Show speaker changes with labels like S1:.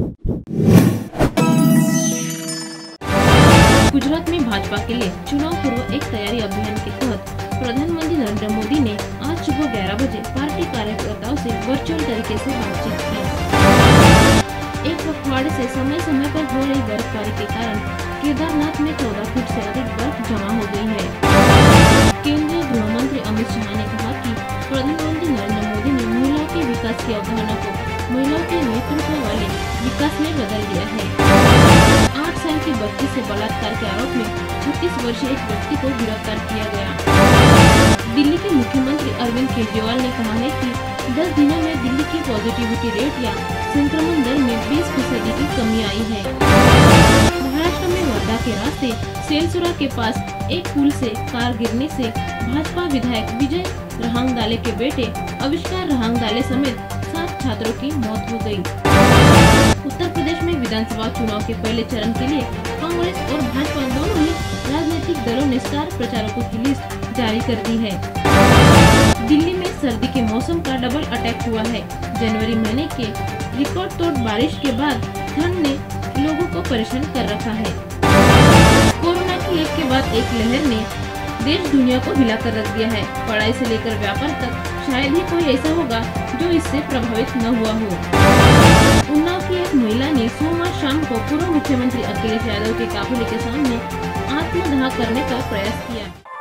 S1: गुजरात में भाजपा के लिए चुनाव पूर्व एक तैयारी अभियान के तहत प्रधानमंत्री नरेंद्र मोदी ने आज सुबह 11 बजे पार्टी कार्यकर्ताओं से वर्चुअल तरीके से बातचीत की। एक पखवाड़े से समय समय पर हो रही बर्फबारी के कारण केदारनाथ में 14 फीट से अधिक बर्फ जमा हो गई है। केंद्रीय गृह मंत्री अमित शाह ने कहा कि प्रधानमंत्री नरेंद्र मोदी ने महिलाओं के विकास की अवधारणा को महिलाओं के नेतृत्व वाले विकास में बदल दिया है। 8 साल की बच्ची से बलात्कार के आरोप में 36 वर्षीय एक व्यक्ति को गिरफ्तार किया गया। दिल्ली के मुख्यमंत्री अरविंद केजरीवाल ने कहा है कि 10 दिनों में दिल्ली की पॉजिटिविटी रेट या संक्रमण दर में 20% की कमी आई है। महाराष्ट्र में वर्धा के रास्ते सेलसुरा के पास एक पुल से कार गिरने से भाजपा विधायक विजय रहांगदाले के बेटे आविष्कार रहांगदाले समेत 7 छात्रों की मौत हो गई। उत्तर प्रदेश में विधानसभा चुनाव के पहले चरण के लिए कांग्रेस और भाजपा दोनों ही राजनीतिक दलों ने स्टार प्रचारकों की लिस्ट जारी कर दी है। दिल्ली में सर्दी के मौसम का डबल अटैक हुआ है। जनवरी महीने के रिकॉर्ड तोड़ बारिश के बाद ठंड ने लोगों को परेशान कर रखा है। कोरोना की एक के बाद एक लहर ने देश दुनिया को हिलाकर रख दिया है। पढ़ाई से लेकर व्यापार तक शायद ही कोई ऐसा होगा जो इससे प्रभावित न हुआ हो। उन्नाव की एक महिला ने सोमवार शाम को पूर्व मुख्यमंत्री अखिलेश यादव के काफिले के सामने आत्मदाह करने का प्रयास किया।